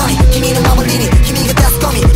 に君の守りに君が助け込み